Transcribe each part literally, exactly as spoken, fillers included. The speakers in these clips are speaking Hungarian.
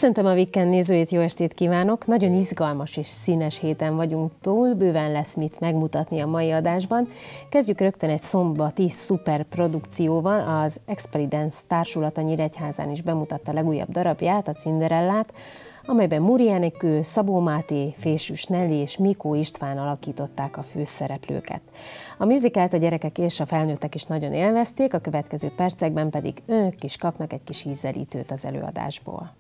Köszöntöm a Weekend nézőit, jó estét kívánok! Nagyon izgalmas és színes héten vagyunk túl, bőven lesz mit megmutatni a mai adásban. Kezdjük rögtön egy szombati szuperprodukcióval. Az Experience társulata Nyíregyházán is bemutatta legújabb darabját, a Cinderellát, amelyben Muri Enikő, Szabó Máté, Fésűs Nelly és Mikó István alakították a főszereplőket. A musicalt a gyerekek és a felnőttek is nagyon élvezték, a következő percekben pedig ők is kapnak egy kis ízelítőt az előadásból.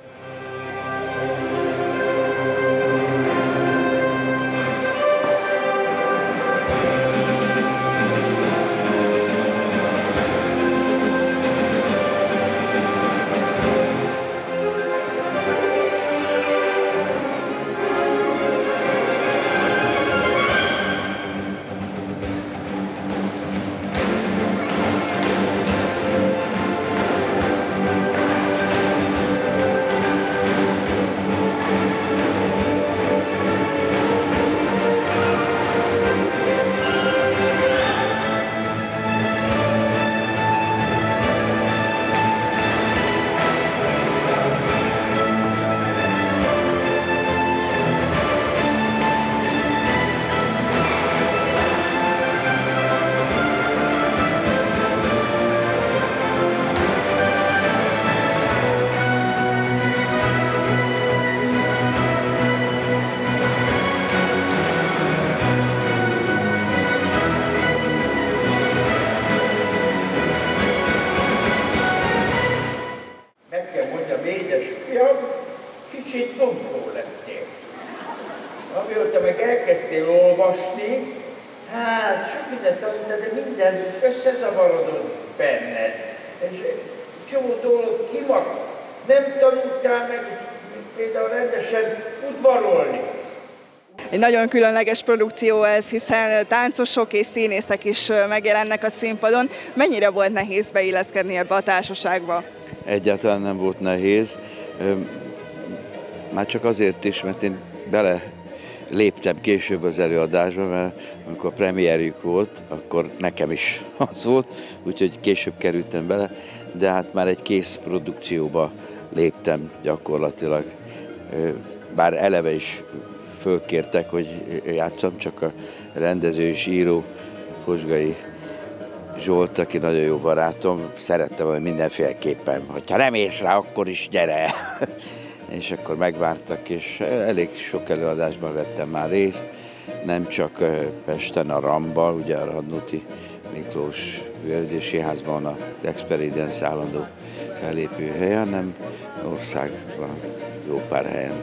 Kicsit bunkó lettél. Amióta meg elkezdtél olvasni, hát sok mindent tanultál, de minden összezavarodott benned. És csomó dolog kimaradt. Nem tanultál meg például rendesen udvarolni. Egy nagyon különleges produkció ez, hiszen táncosok és színészek is megjelennek a színpadon. Mennyire volt nehéz beilleszkedni ebbe a társaságba? Egyáltalán nem volt nehéz. Már csak azért is, mert én bele léptem később az előadásba, mert amikor a premierjük volt, akkor nekem is az volt, úgyhogy később kerültem bele, de hát már egy kész produkcióba léptem gyakorlatilag. Bár eleve is fölkértek, hogy játszam, csak a rendező és író Pozsgai Zsolt, aki nagyon jó barátom, szerettem, hogy mindenféleképpen, hogyha nem ész rá, akkor is gyere! És akkor megvártak, és elég sok előadásban vettem már részt, nem csak Pesten a Rambal, ugye a Radnóti Miklós Művelődési Házban az Experience állandó fellépő helyen, hanem országban jó pár helyen.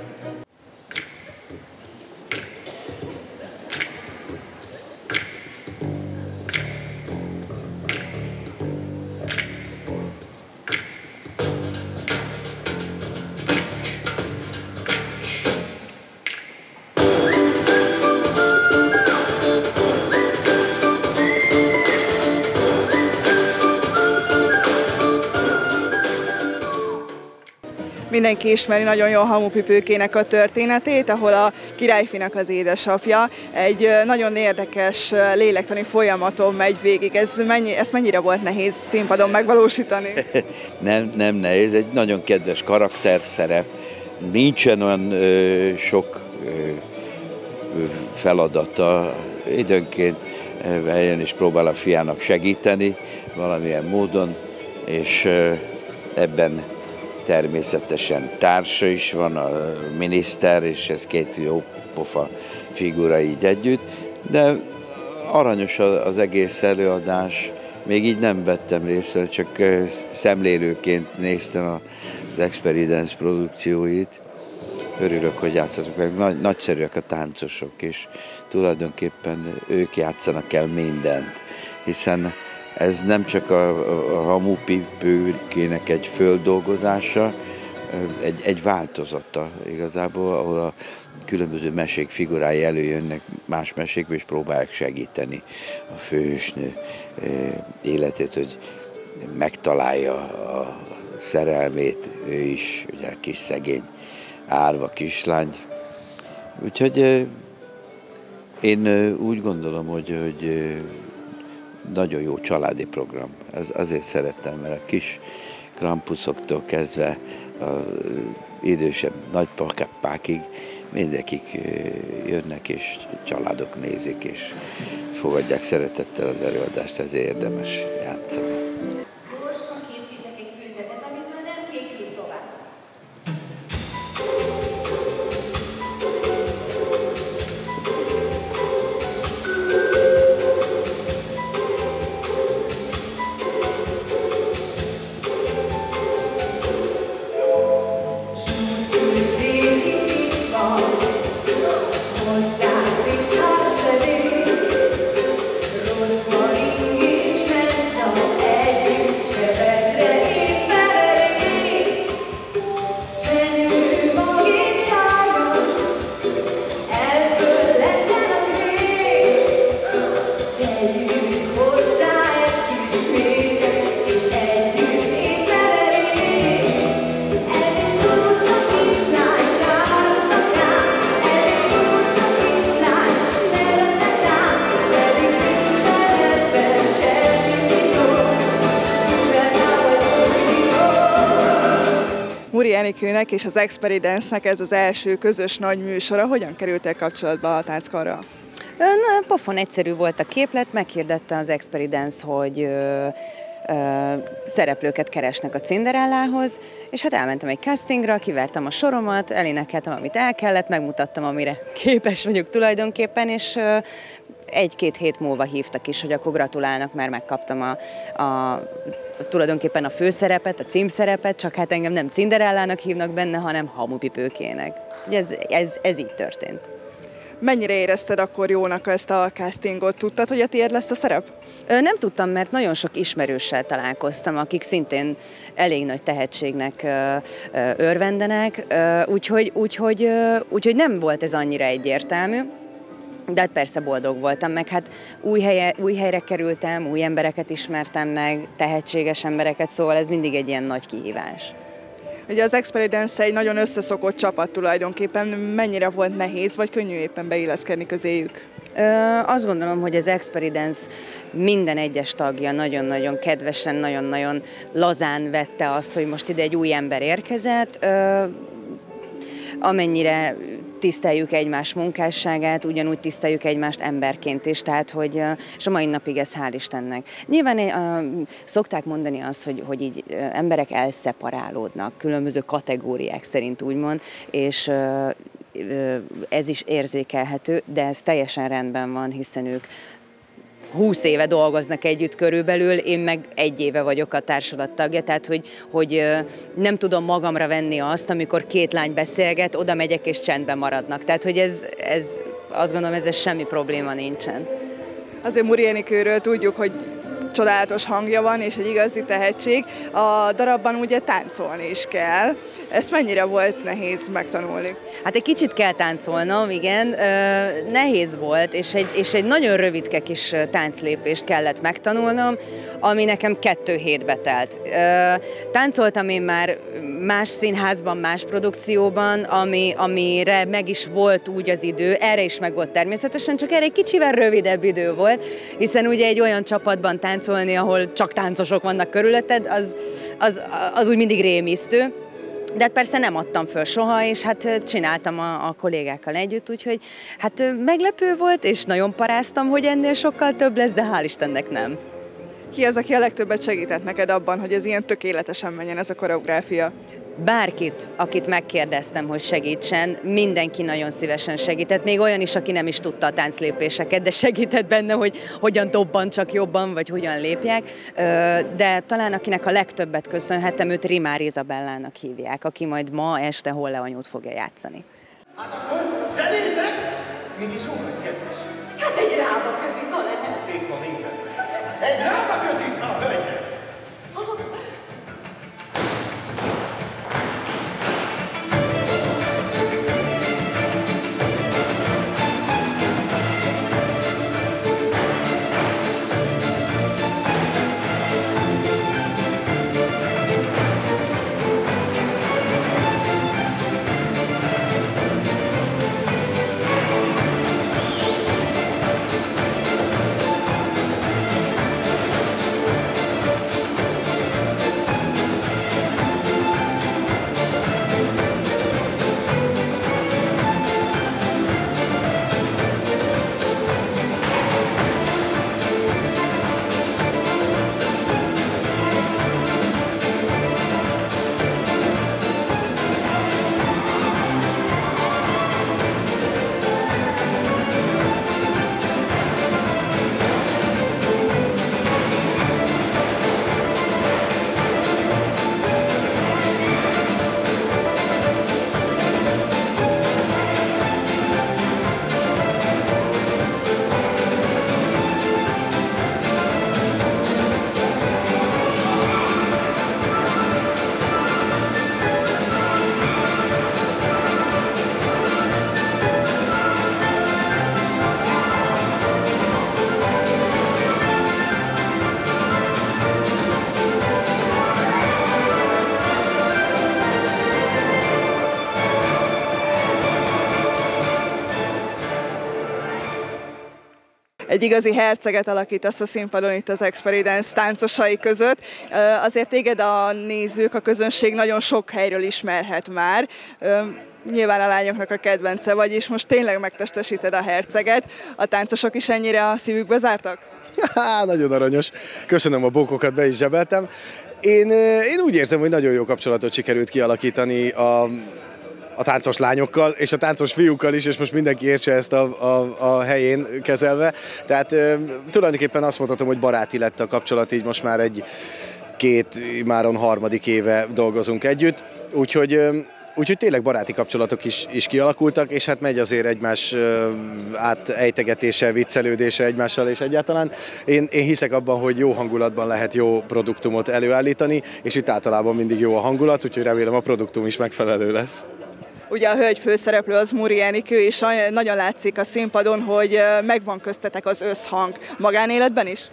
Mindenki ismeri nagyon jól Hamupipőkének a történetét, ahol a királyfinak az édesapja egy nagyon érdekes lélektani folyamaton megy végig. Ez mennyi, ezt mennyire volt nehéz színpadon megvalósítani? nem, nem nehéz, egy nagyon kedves karakterszerep. Nincsen olyan ö, sok ö, feladata, időnként helyen is próbál a fiának segíteni valamilyen módon, és ö, ebben természetesen társa is van, a miniszter, és ez két jó pofa figura így együtt, de aranyos az egész előadás, még így nem vettem részt, csak szemlélőként néztem az Experience produkcióit. Örülök, hogy játszatok meg, Nagy, nagyszerűek a táncosok, és tulajdonképpen ők játszanak el mindent, hiszen ez nem csak a, a Hamupipőkének egy földolgozása, egy, egy változata igazából, ahol a különböző mesék figurái előjönnek más mesékbe, és próbálják segíteni a főhősnő életét, hogy megtalálja a szerelmét, ő is, ugye a kis szegény árva kislány. Úgyhogy én úgy gondolom, hogy, hogy nagyon jó családi program. Ez azért szerettem, mert a kis Krampusoktól kezdve a idősebb nagypapákig mindenkik jönnek, és családok nézik, és fogadják szeretettel az előadást, ezért érdemes játszani. Gyorsan készítek egy főzetet, amitől nem kékül tovább. Muri Enikőnek és az Experi Dance-nek ez az első közös nagy műsora. Hogyan kerültél kapcsolatba a tánckarral? Pofon egyszerű volt a képlet, meghirdette az Experi Dance, hogy ö, ö, szereplőket keresnek a Cinderellához, és hát elmentem egy castingra, kivertem a soromat, elénekeltem, amit el kellett, megmutattam, amire képes vagyok tulajdonképpen, és ö, egy-két hét múlva hívtak is, hogy akkor gratulálnak, mert megkaptam a, a, tulajdonképpen a főszerepet, a címszerepet, csak hát engem nem Cinderellának hívnak benne, hanem Hamupipőkének. Ez, ez, ez így történt. Mennyire érezted akkor jónak ezt a castingot? Tudtad, hogy a tiéd lesz a szerep? Nem tudtam, mert nagyon sok ismerőssel találkoztam, akik szintén elég nagy tehetségnek örvendenek, úgyhogy, úgyhogy, úgyhogy nem volt ez annyira egyértelmű. De hát persze boldog voltam, meg hát új, helye, új helyre kerültem, új embereket ismertem meg, tehetséges embereket, szóval ez mindig egy ilyen nagy kihívás. Ugye az Experi Dance egy nagyon összeszokott csapat tulajdonképpen. Mennyire volt nehéz, vagy könnyű éppen beilleszkedni közéjük? Ö, azt gondolom, hogy az Experi Dance minden egyes tagja nagyon-nagyon kedvesen, nagyon-nagyon lazán vette azt, hogy most ide egy új ember érkezett. Ö, amennyire tiszteljük egymás munkásságát, ugyanúgy tiszteljük egymást emberként is, tehát hogy, és a mai napig ez hál' Istennek. Nyilván uh, szokták mondani azt, hogy, hogy így uh, emberek elszeparálódnak, különböző kategóriák szerint úgymond, és uh, uh, ez is érzékelhető, de ez teljesen rendben van, hiszen ők húsz éve dolgoznak együtt körülbelül, én meg egy éve vagyok a társulat tagja, tehát hogy, hogy nem tudom magamra venni azt, amikor két lány beszélget, oda megyek és csendben maradnak. Tehát, hogy ez, ez azt gondolom, ezzel semmi probléma nincsen. Azért Muri Enikőről tudjuk, hogy csodálatos hangja van, és egy igazi tehetség. A darabban ugye táncolni is kell. Ezt mennyire volt nehéz megtanulni? Hát egy kicsit kell táncolnom, igen. Nehéz volt, és egy, és egy nagyon rövidke kis tánclépést kellett megtanulnom, ami nekem kettő hétbe telt. Táncoltam én már más színházban, más produkcióban, ami, amire meg is volt úgy az idő, erre is meg volt természetesen, csak erre egy kicsivel rövidebb idő volt, hiszen ugye egy olyan csapatban táncolni, ahol csak táncosok vannak körülötted, az, az, az úgy mindig rémisztő. De hát persze nem adtam föl soha, és hát csináltam a, a kollégákkal együtt, úgyhogy hát meglepő volt, és nagyon paráztam, hogy ennél sokkal több lesz, de hál' Istennek nem. Ki az, aki a legtöbbet segített neked abban, hogy ez ilyen tökéletesen menjen ez a koreográfia? Bárkit, akit megkérdeztem, hogy segítsen, mindenki nagyon szívesen segített, még olyan is, aki nem is tudta a tánclépéseket, de segített benne, hogy hogyan dobban csak jobban, vagy hogyan lépjek. De talán akinek a legtöbbet köszönhetem, őt Rimár Izabellának hívják, aki majd ma este Holleanyót fogja játszani. Hát akkor zenészek? Mit is óhajt, kedves? Hát egy rába közít, ha lehet. Itt van minden lehet. Egy rába közít, na, hölgyek! egy igazi herceget alakítasz a színpadon itt az Experience táncosai között. Azért téged a nézők, a közönség nagyon sok helyről ismerhet már. Nyilván a lányoknak a kedvence vagy, és most tényleg megtestesíted a herceget. A táncosok is ennyire a szívükbe zártak? Há, nagyon aranyos. Köszönöm, a bókokat be is zsebeltem. Én, én úgy érzem, hogy nagyon jó kapcsolatot sikerült kialakítani a, a táncos lányokkal, és a táncos fiúkkal is, és most mindenki értse ezt a, a, a helyén kezelve. Tehát e, tulajdonképpen azt mondhatom, hogy baráti lett a kapcsolat, így most már egy két, máron harmadik éve dolgozunk együtt. Úgyhogy Úgyhogy tényleg baráti kapcsolatok is, is kialakultak, és hát megy azért egymás átejtegetése, viccelődése egymással és egyáltalán. Én, én hiszek abban, hogy jó hangulatban lehet jó produktumot előállítani, és itt általában mindig jó a hangulat, úgyhogy remélem a produktum is megfelelő lesz. Ugye a hölgy főszereplő az Muri Enikő, és nagyon látszik a színpadon, hogy megvan köztetek az összhang. Magánéletben is?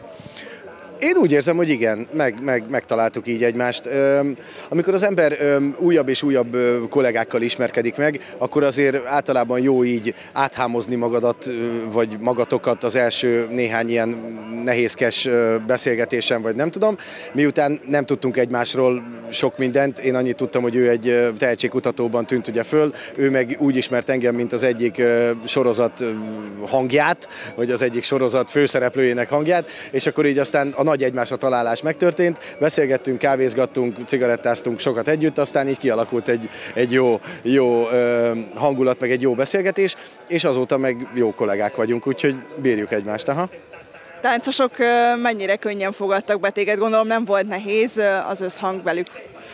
Én úgy érzem, hogy igen, meg, meg, megtaláltuk így egymást. Amikor az ember újabb és újabb kollégákkal ismerkedik meg, akkor azért általában jó így áthámozni magadat, vagy magatokat az első néhány ilyen nehézkes beszélgetésen, vagy nem tudom. Miután nem tudtunk egymásról sok mindent, én annyit tudtam, hogy ő egy tehetségkutatóban tűnt ugye föl, ő meg úgy ismert engem, mint az egyik sorozat hangját, vagy az egyik sorozat főszereplőjének hangját, és akkor így aztán a nagy egymásra találás megtörtént, beszélgettünk, kávézgattunk, cigarettáztunk sokat együtt, aztán így kialakult egy, egy jó, jó hangulat, meg egy jó beszélgetés, és azóta meg jó kollégák vagyunk, úgyhogy bírjuk egymást. Aha. Táncosok mennyire könnyen fogadtak be téged? Gondolom nem volt nehéz az összhang velük.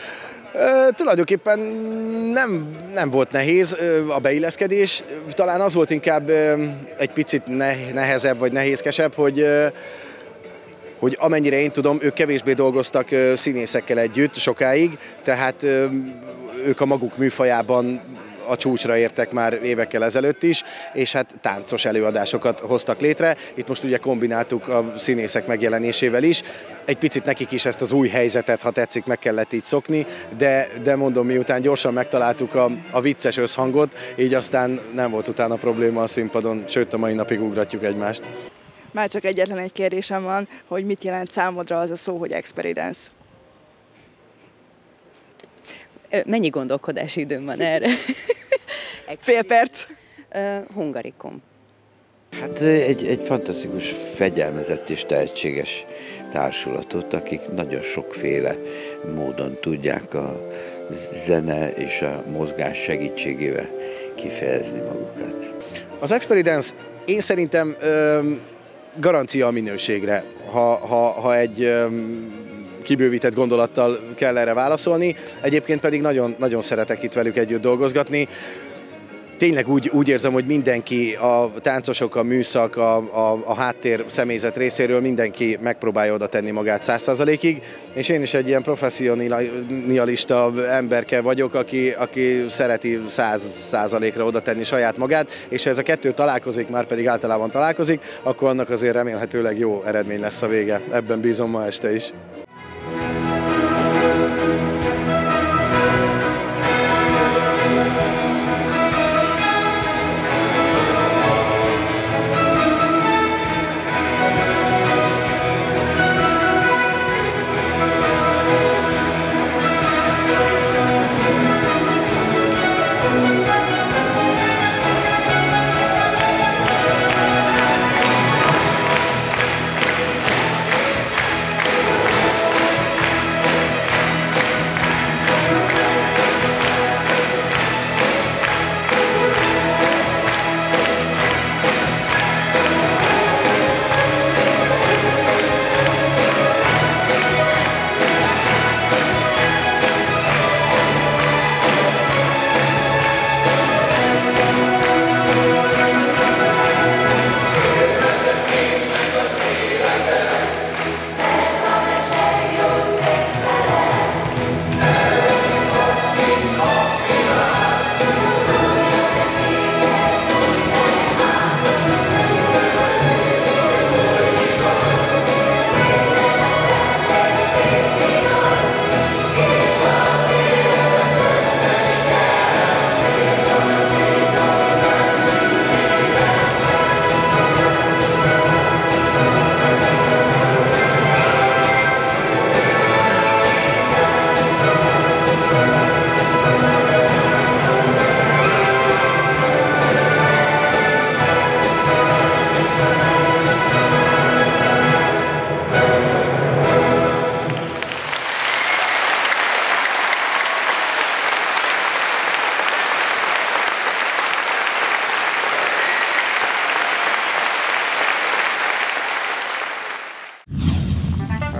Uh, tulajdonképpen nem, nem volt nehéz uh, a beilleszkedés, talán az volt inkább uh, egy picit ne, nehezebb vagy nehézkesebb, hogy uh, hogy amennyire én tudom, ők kevésbé dolgoztak uh, színészekkel együtt sokáig, tehát uh, ők a maguk műfajában a csúcsra értek már évekkel ezelőtt is, és hát táncos előadásokat hoztak létre. Itt most ugye kombináltuk a színészek megjelenésével is. Egy picit nekik is ezt az új helyzetet, ha tetszik, meg kellett így szokni, de, de mondom, miután gyorsan megtaláltuk a, a vicces összhangot, így aztán nem volt utána probléma a színpadon, sőt a mai napig ugratjuk egymást. Már csak egyetlen egy kérdésem van, hogy mit jelent számodra az a szó, hogy Experience? Mennyi gondolkodási időm van erre? Fél perc. Uh, Hungarikum. Hát egy, egy fantasztikus, fegyelmezett és tehetséges társulatot, akik nagyon sokféle módon tudják a zene és a mozgás segítségével kifejezni magukat. Az Experience én szerintem öm, garancia a minőségre, ha, ha, ha egy öm, kibővített gondolattal kell erre válaszolni. Egyébként pedig nagyon, nagyon szeretek itt velük együtt dolgozgatni. Tényleg úgy, úgy érzem, hogy mindenki, a táncosok, a műszak, a, a, a háttér személyzet részéről mindenki megpróbálja oda tenni magát száz százalékig, és én is egy ilyen professzionalista emberke vagyok, aki, aki szereti száz százalékra oda tenni saját magát, és ha ez a kettő találkozik, már pedig általában találkozik, akkor annak azért remélhetőleg jó eredmény lesz a vége. Ebben bízom ma este is.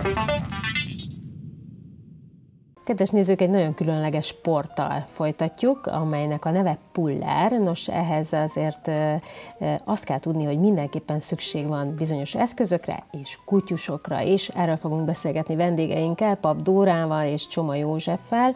Kedves nézők, egy nagyon különleges sporttal folytatjuk, amelynek a neve puller. Nos, ehhez azért azt kell tudni, hogy mindenképpen szükség van bizonyos eszközökre és kutyusokra is. Erről fogunk beszélgetni vendégeinkkel, Pap Dórával és Csoma Józseffel.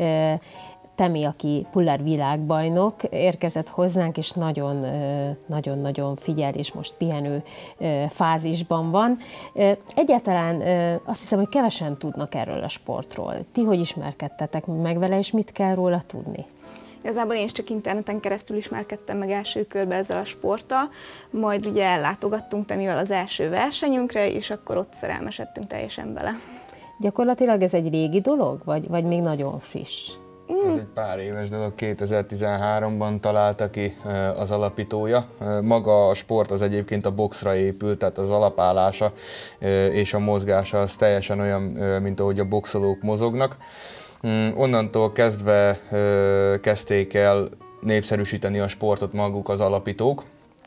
Temi, aki puller világbajnok, érkezett hozzánk, és nagyon-nagyon figyel, és most pihenő fázisban van. Egyáltalán azt hiszem, hogy kevesen tudnak erről a sportról. Ti hogy ismerkedtetek meg vele, és mit kell róla tudni? Igazából én is csak interneten keresztül ismerkedtem meg első körben ezzel a sporttal, majd ugye ellátogattunk Temivel az első versenyünkre, és akkor ott szerelmesedtünk teljesen bele. Gyakorlatilag ez egy régi dolog, vagy, vagy még nagyon friss? Ez egy pár éves dolog, kétezer-tizenháromban találta ki az alapítója. Maga a sport az egyébként a boxra épült, tehát az alapállása és a mozgása az teljesen olyan, mint ahogy a boxolók mozognak. Onnantól kezdve kezdték el népszerűsíteni a sportot maguk az alapítók,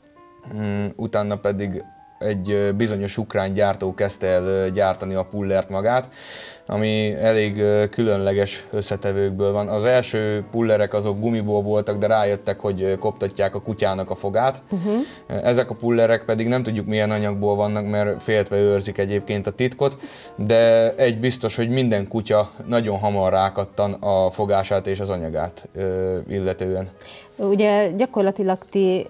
utána pedig egy bizonyos ukrán gyártó kezdte el gyártani a pullert magát, ami elég különleges összetevőkből van. Az első pullerek azok gumiból voltak, de rájöttek, hogy koptatják a kutyának a fogát. Uh-huh. Ezek a pullerek pedig nem tudjuk milyen anyagból vannak, mert féltve őrzik egyébként a titkot, de egy biztos, hogy minden kutya nagyon hamar rákattan a fogását és az anyagát illetően. Ugye gyakorlatilag ti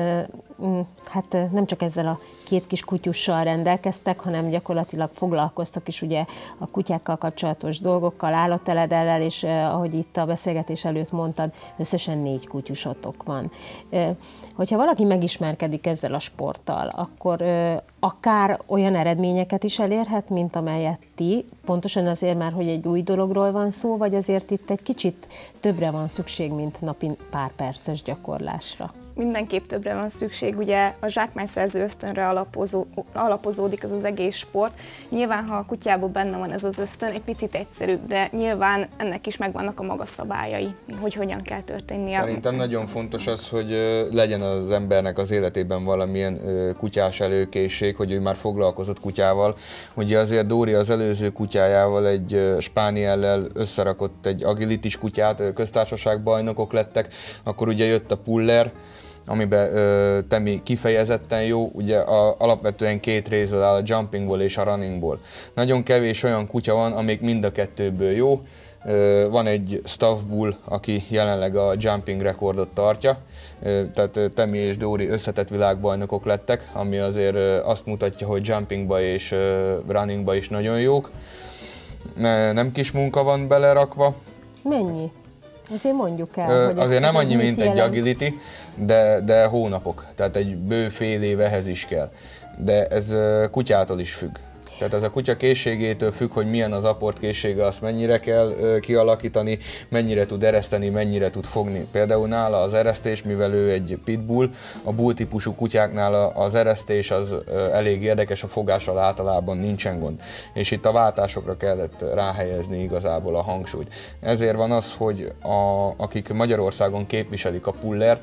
hát nem csak ezzel a két kis kutyussal rendelkeztek, hanem gyakorlatilag foglalkoztak is ugye a kutyákkal kapcsolatos dolgokkal, állatteledellel, és ahogy itt a beszélgetés előtt mondtad, összesen négy kutyusotok van. Hogyha valaki megismerkedik ezzel a sporttal, akkor akár olyan eredményeket is elérhet, mint amelyet ti, pontosan azért már, hogy egy új dologról van szó, vagy azért itt egy kicsit többre van szükség, mint napi pár perces gyakorlásra? Mindenképp többre van szükség, ugye a zsákmányszerző ösztönre alapozó, alapozódik az az egész sport. Nyilván, ha a kutyában benne van ez az ösztön, egy picit egyszerűbb, de nyilván ennek is megvannak a maga szabályai, hogy hogyan kell történnie. Szerintem nagyon fontos az, hogy legyen az embernek az életében valamilyen kutyás előkészség, hogy ő már foglalkozott kutyával. Ugye azért Dóri az előző kutyájával, egy spániellel összerakott egy agilitis kutyát, köztársaságbajnokok lettek, akkor ugye jött a puller, amiben ö, Temi kifejezetten jó, ugye a, alapvetően két részből áll, a jumpingból és a runningból. Nagyon kevés olyan kutya van, amik mind a kettőből jó. Ö, van egy staff bull, aki jelenleg a jumping rekordot tartja, ö, tehát Temi és Dóri összetett világbajnokok lettek, ami azért ö, azt mutatja, hogy jumpingba és ö, runningba is nagyon jók. Ne, nem kis munka van belerakva. Mennyi? Azért mondjuk el, Ö, hogy azért ez, nem ez annyi, mint jelent? egy agility, de, de hónapok, tehát egy bő fél év ehhez is kell. De ez kutyától is függ. Tehát ez a kutya készségétől függ, hogy milyen az apport készsége, azt mennyire kell ö, kialakítani, mennyire tud ereszteni, mennyire tud fogni. Például nála az eresztés, mivel ő egy pitbull, a bull típusú kutyáknál az eresztés az ö, elég érdekes, a fogással általában nincsen gond. És itt a váltásokra kellett ráhelyezni igazából a hangsúlyt. Ezért van az, hogy a, akik Magyarországon képviselik a pullert,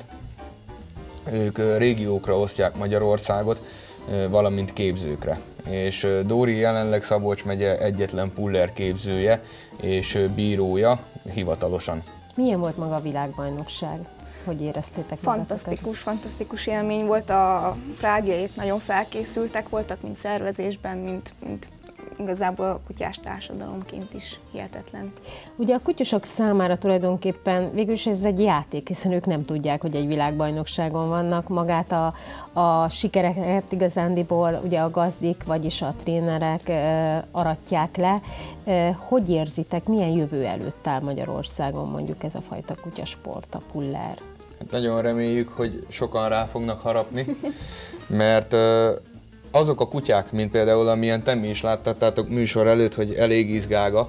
ők ö, régiókra osztják Magyarországot, ö, valamint képzőkre. És Dóri jelenleg Szabolcs megye egyetlen puller képzője és bírója hivatalosan. Milyen volt maga a világbajnokság? Hogy éreztétek Fantasztikus, fantasztikus élmény volt. A prágiait nagyon felkészültek voltak, mint szervezésben, mint, mint igazából a kutyás társadalomként is hihetetlen. Ugye a kutyusok számára tulajdonképpen végülis ez egy játék, hiszen ők nem tudják, hogy egy világbajnokságon vannak. Magát a, a sikereket igazándiból ugye a gazdik, vagyis a trénerek e, aratják le. E, hogy érzitek, milyen jövő előtt áll Magyarországon mondjuk ez a fajta kutyasport, a puller? Hát nagyon reméljük, hogy sokan rá fognak harapni, mert e, azok a kutyák, mint például amilyen Temi is láttátok műsor előtt, hogy elég izgága,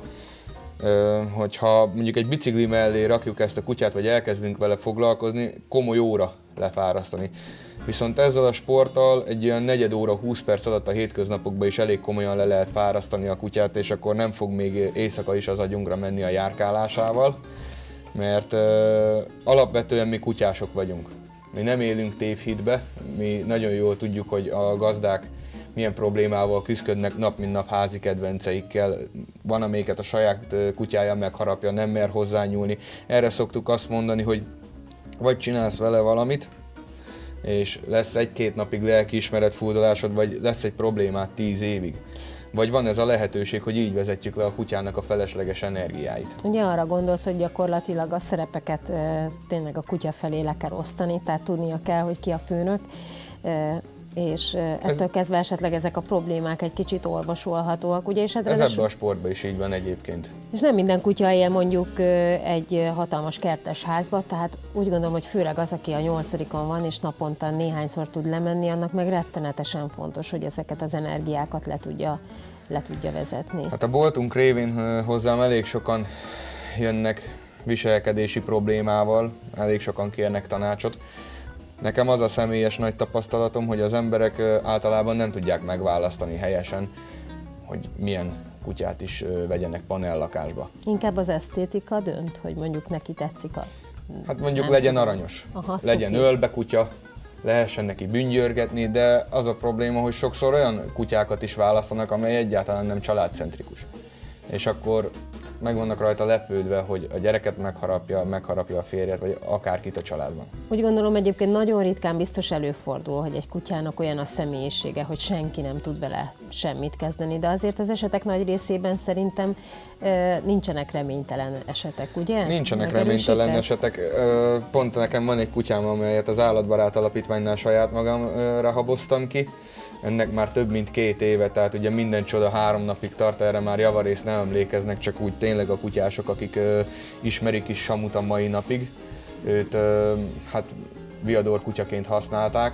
hogyha mondjuk egy bicikli mellé rakjuk ezt a kutyát, vagy elkezdünk vele foglalkozni, komoly óra lefárasztani. Viszont ezzel a sporttal egy olyan negyed óra, húsz perc alatt a hétköznapokban is elég komolyan le lehet fárasztani a kutyát, és akkor nem fog még éjszaka is az agyunkra menni a járkálásával, mert alapvetően mi kutyások vagyunk. Mi nem élünk tévhitbe, mi nagyon jól tudjuk, hogy a gazdák milyen problémával küzdködnek nap mint nap házi kedvenceikkel. Van, amelyiket a saját kutyája megharapja, nem mer hozzányúlni. Erre szoktuk azt mondani, hogy vagy csinálsz vele valamit, és lesz egy-két napig lelkiismeretfurdalásod, vagy lesz egy problémát tíz évig. Vagy van ez a lehetőség, hogy így vezetjük le a kutyának a felesleges energiáit. Ugye arra gondolsz, hogy gyakorlatilag a szerepeket e, tényleg a kutya felé le kell osztani, tehát tudnia kell, hogy ki a főnök, e, és ettől ez, kezdve esetleg ezek a problémák egy kicsit orvosolhatóak. Ugye, és hát ez ebben a sportban is így van egyébként. És nem minden kutya él mondjuk egy hatalmas kertes házba, tehát úgy gondolom, hogy főleg az, aki a nyolcadikon van, és naponta néhányszor tud lemenni, annak meg rettenetesen fontos, hogy ezeket az energiákat le tudja, le tudja vezetni. Hát a boltunk révén hozzám elég sokan jönnek viselkedési problémával, elég sokan kérnek tanácsot. Nekem az a személyes nagy tapasztalatom, hogy az emberek általában nem tudják megválasztani helyesen, hogy milyen kutyát is vegyenek panellakásba. Inkább az esztétika dönt, hogy mondjuk neki tetszik a... Hát mondjuk legyen aranyos, Aha, legyen ölbe kutya, lehessen neki büngyörgetni, de az a probléma, hogy sokszor olyan kutyákat is választanak, amely egyáltalán nem családcentrikus. És akkor meg vannak rajta lepődve, hogy a gyereket megharapja, megharapja a férjet, vagy akárkit a családban. Úgy gondolom, egyébként nagyon ritkán biztos előfordul, hogy egy kutyának olyan a személyisége, hogy senki nem tud vele semmit kezdeni, de azért az esetek nagy részében szerintem e, nincsenek reménytelen esetek, ugye? Nincsenek reménytelen esetek. Pont nekem van egy kutyám, amelyet az Állatbarát Alapítványnál saját magamra haboztam ki. Ennek már több mint két éve, tehát ugye minden csoda három napig tart, erre már javarészt nem emlékeznek, csak úgy tényleg a kutyások, akik ö, ismerik is Samut a mai napig. Őt ö, hát viador kutyaként használták,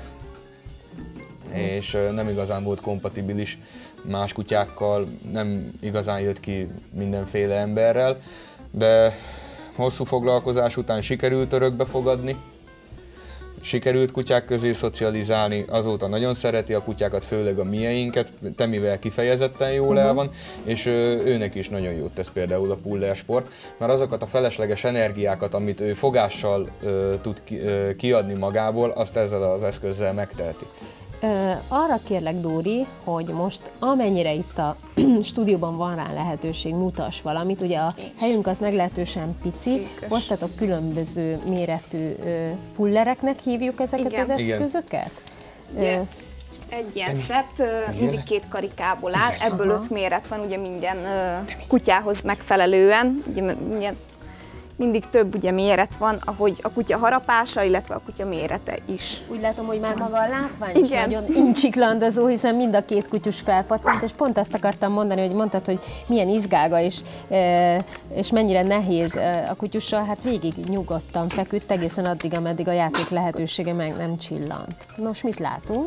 és ö, nem igazán volt kompatibilis más kutyákkal, nem igazán jött ki mindenféle emberrel, de hosszú foglalkozás után sikerült örökbe fogadni. Sikerült kutyák közé szocializálni, azóta nagyon szereti a kutyákat, főleg a mieinket, Temivel kifejezetten jól el van, és őnek is nagyon jót tesz például a puller sport, mert azokat a felesleges energiákat, amit ő fogással ö, tud ki, ö, kiadni magából, azt ezzel az eszközzel megteheti. Arra kérlek, Dóri, hogy most amennyire itt a stúdióban van rá lehetőség, mutass valamit. Ugye a helyünk az meglehetősen pici, Szűkös. Hoztatok különböző méretű pullereknek hívjuk ezeket Igen. az eszközöket? Igen. Egy ilyen szett, mindig két karikából áll, ebből öt méret van ugye minden kutyához megfelelően, ugye minden mindig több ugye méret van, ahogy a kutya harapása, illetve a kutya mérete is. Úgy látom, hogy már maga a látvány is Igen. nagyon incsiklandozó, hiszen mind a két kutyus felpattant, és pont azt akartam mondani, hogy mondtad, hogy milyen izgága és, és mennyire nehéz a kutyussal, hát végig nyugodtan feküdt egészen addig, ameddig a játék lehetősége meg nem csillant. Nos, mit látunk?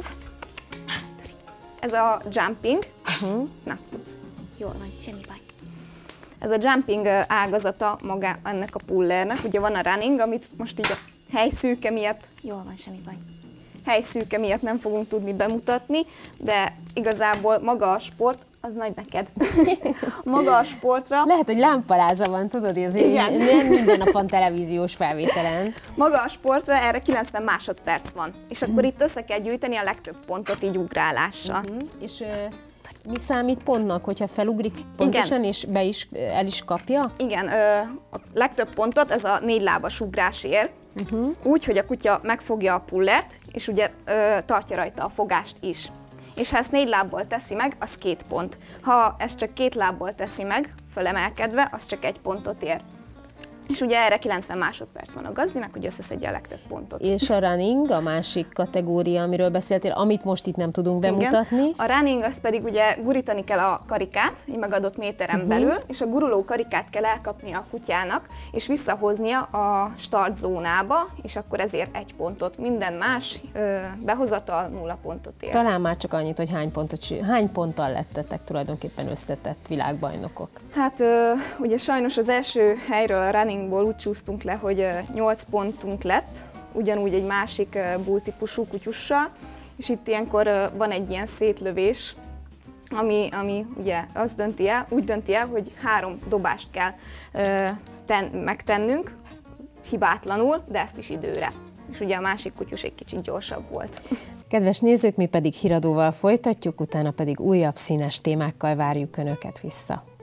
Ez a jumping. Uh-huh. Na, jól van, semmi baj. Ez a jumping ágazata maga ennek a pullernek. Ugye van a running, amit most így a helyszűke miatt, jól van, semmi baj, helyszűke miatt nem fogunk tudni bemutatni, de igazából maga a sport, az nagy neked. Maga a sportra... Lehet, hogy lámpaláza van, tudod, azért nem minden nap van televíziós felvételen. Maga a sportra erre kilencven másodperc van, és akkor itt össze kell gyűjteni a legtöbb pontot így ugrálással. Uh-huh. És... mi számít pontnak, hogyha felugrik pontosan, Igen. és be is, el is kapja? Igen, a legtöbb pontot ez a négy lábas ugrás ér, uh-huh. úgy, hogy a kutya megfogja a pullet, és ugye tartja rajta a fogást is. És ha ezt négy lábból teszi meg, az két pont. Ha ezt csak két lábból teszi meg, fölemelkedve, az csak egy pontot ér. És ugye erre kilencven másodperc van a gazdinak, hogy összeszedje a legtöbb pontot. És a running, a másik kategória, amiről beszéltél, amit most itt nem tudunk bemutatni. Igen. A running az pedig ugye gurítani kell a karikát, egy megadott méteren uh-huh. belül, és a guruló karikát kell elkapni a kutyának, és visszahoznia a startzónába, és akkor ezért egy pontot. Minden más ö, behozatal nulla pontot ér. Talán már csak annyit, hogy hány, pontot, hány ponttal lettetek tulajdonképpen összetett világbajnokok? Hát ö, ugye sajnos az első helyről a running úgy csúsztunk le, hogy nyolc pontunk lett, ugyanúgy egy másik bull-típusú kutyussal, és itt ilyenkor van egy ilyen szétlövés, ami, ami ugye azt dönti el, úgy dönti el, hogy három dobást kell ten, megtennünk, hibátlanul, de ezt is időre. és ugye a másik kutyus egy kicsit gyorsabb volt. Kedves nézők, mi pedig híradóval folytatjuk, utána pedig újabb színes témákkal várjuk Önöket vissza.